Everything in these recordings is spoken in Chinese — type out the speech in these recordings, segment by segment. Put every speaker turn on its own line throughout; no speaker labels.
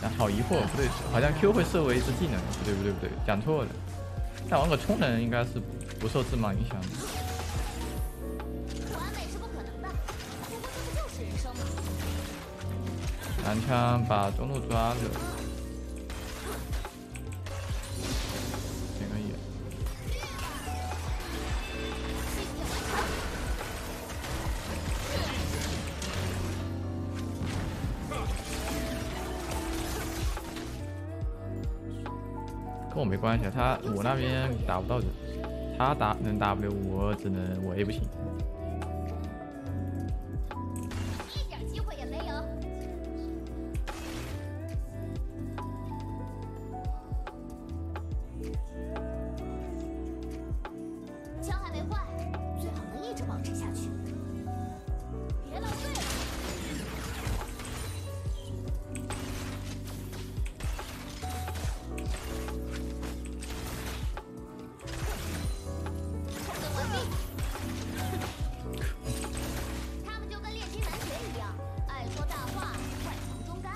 好疑惑，不对，好像 Q 会设为一次技能，不对，讲错了。但玩个充能应该是不受致盲影响的。
完美是不可能的，不过这不就是人生吗？
蓝枪把中路抓着，点个野。跟我没关系，我那边打不到人，他能 W， 我只能我 A 不行。
一点机会也没有。枪还没坏，最好能一直保持下去。别浪费了。他们就跟练习男爵一样，爱说大话，外强中干。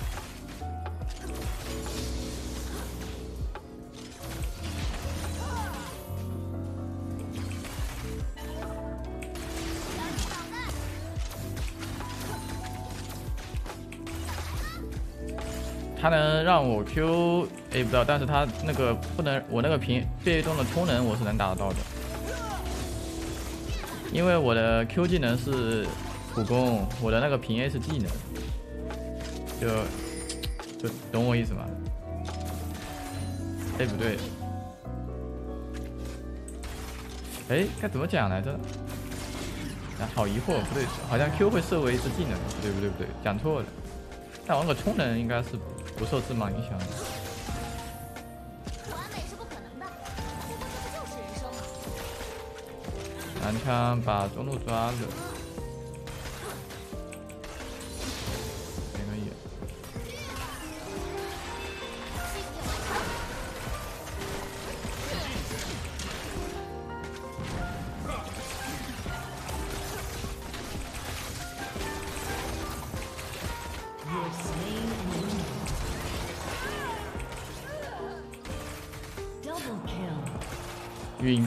他能让我 Q A 不到，但是他那个不能，我那个被动的充能我是能打得到的，因为我的 Q 技能是普攻，我的那个平 A 是技能，就懂我意思吗？哎，不对，哎，该怎么讲来着？好疑惑，不对，好像 Q 会设为一次技能，不对，讲错了。但玩个充能应该是不受致盲影响的。
完美是不可能的，不过这不就是人生吗？
蓝枪把中路抓着，点个野。晕。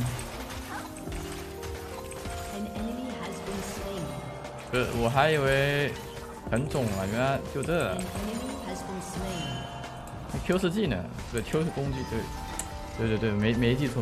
我还以为很肿了，原来就这。Q 是技能，对 ，Q 是攻击，对，没记错。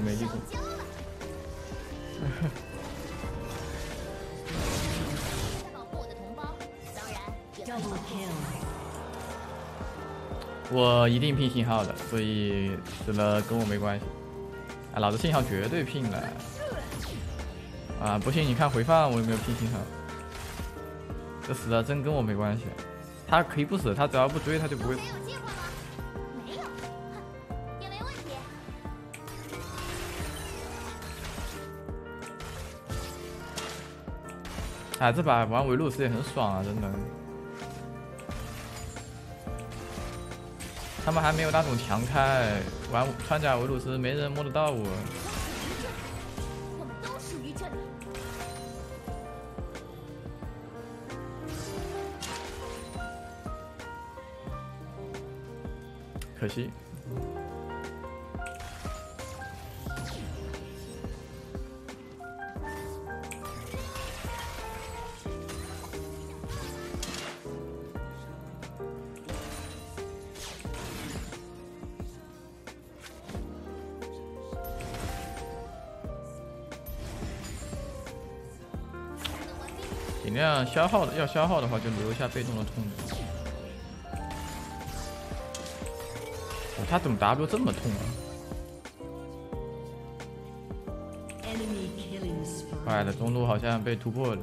我一定拼信号的，所以这个跟我没关系。啊，老子信号绝对拼了！啊，不信你看回放我有没有拼信号？这死了真跟我没关系，他可以不死，他只要不追他就不会死。
没有，也没问题。
哎，这把玩维鲁斯也很爽啊，真的。他们还没有那种强开，玩穿甲维鲁斯没人摸得到我。
我们都属于这里。
可惜。尽量消耗的，要消耗的话就留下被动的痛的。哦，他怎么 W 这么痛啊？坏了，中路好像被突破了。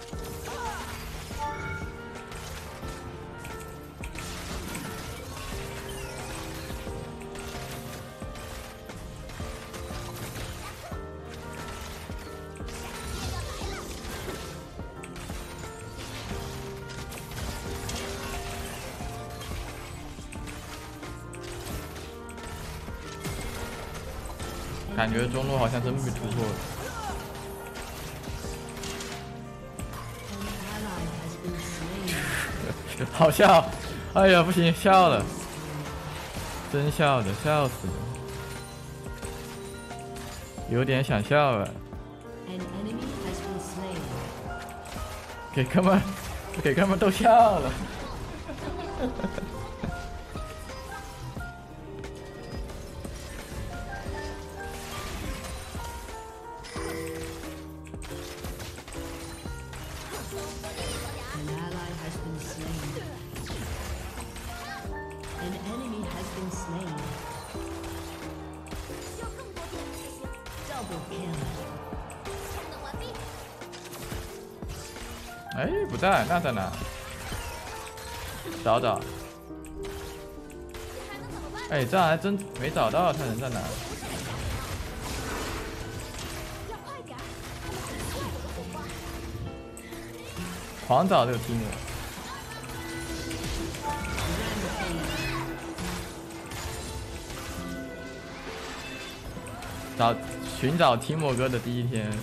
感觉中路好像真被突破了，好笑！哎呀，不行，笑了。 真笑的，笑死了，有点想笑了。给哥们逗笑了。哎，不在，那在哪？找找。哎，这还真没找到，他人在哪？狂找这个题目。寻找提莫哥的第一天。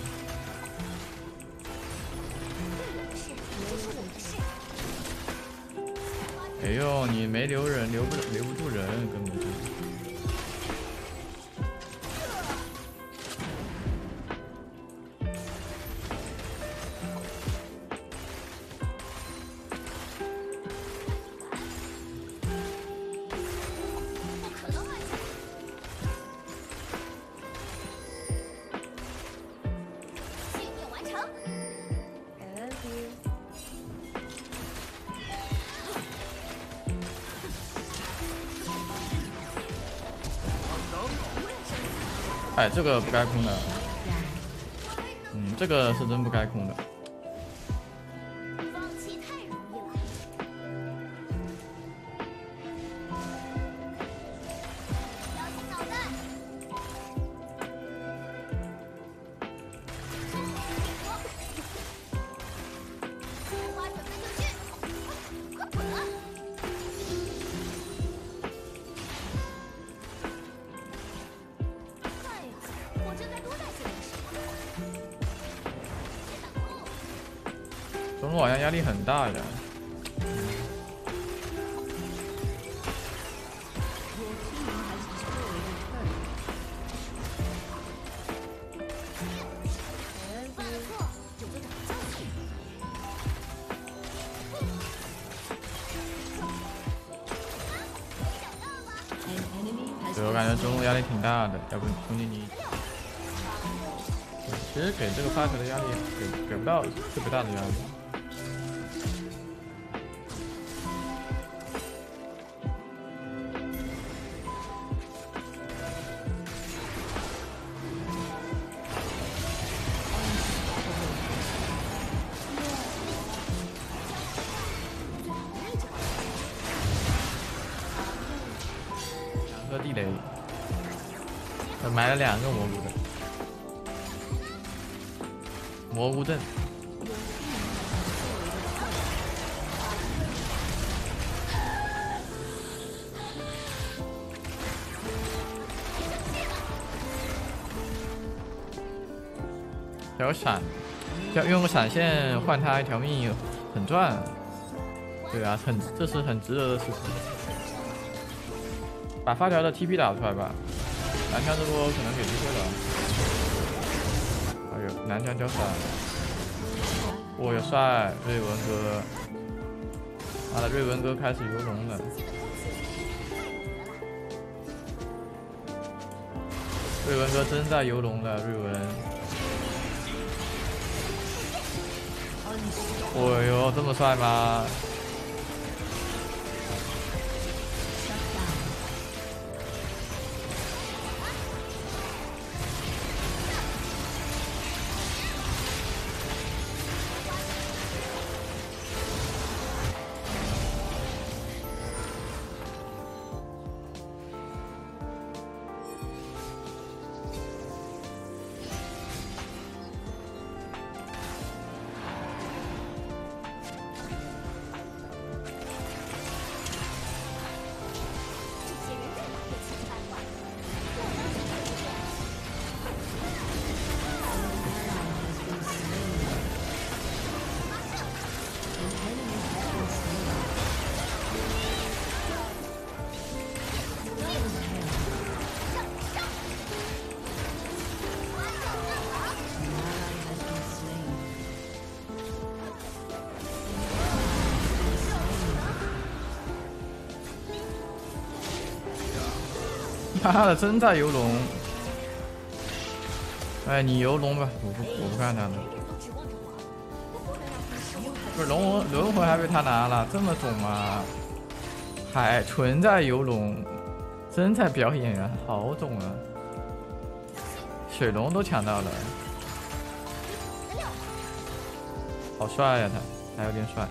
哎呦，你没留人，留不住人，根本就。哎，这个不该空的，这个是真不该空的。
放弃太容易了。小心脑袋！花准备就绪，快滚！中路好像压力很大呀。对，我感觉中路压力挺大的，要不兄弟你。其实给这个发球的压力给不到特别大的压力。2个地雷，埋了2个蘑菇的。蘑菇阵，条闪，用个闪现换他一条命很赚。对啊，这是很值得的事情。把发条的 TP 打出来吧，蓝枪这波可能给机会了。哎呦，蓝枪交闪，哦哟帅，瑞文哥，妈的，瑞文哥开始游龙了。瑞文哥真在游龙了，瑞文。哦哟，这么帅吗？
妈的，真在游龙！哎，你游龙吧，我不看他的。不是龙魂还被他拿了，这么懂吗？还纯在游龙，真在表演啊，好懂啊！水龙都抢到了，好帅呀，他还有点帅。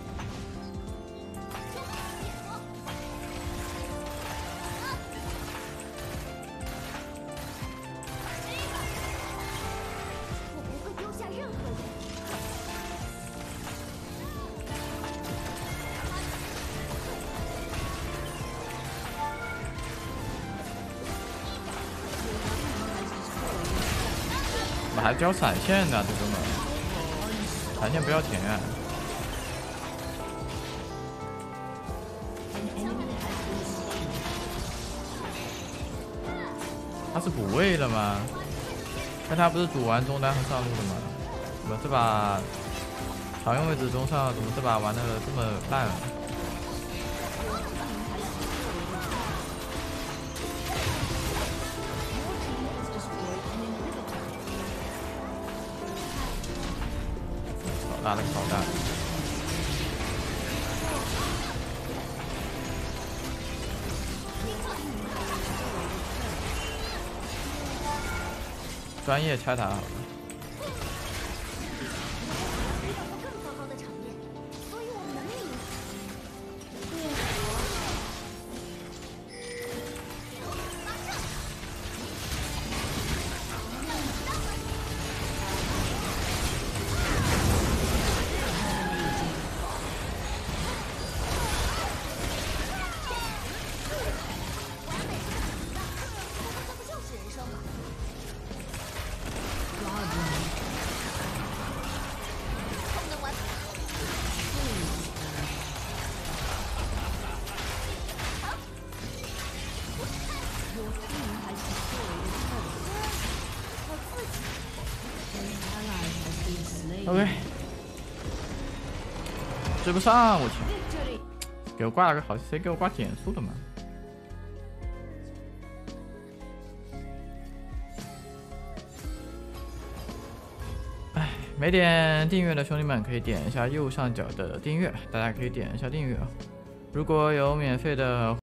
还交闪现呢，这哥们，闪现不要钱啊！他是补位了吗？但他不是主完中单和上路的吗？怎么这把常用位置中上，怎么这把玩的这么烂啊？打了个好大，专业拆塔好了。OK， 追不上，我去！给我挂了个好，谁给我挂减速的嘛？哎，没点订阅的兄弟们可以点一下右上角的订阅，大家可以点一下订阅啊。如果有免费的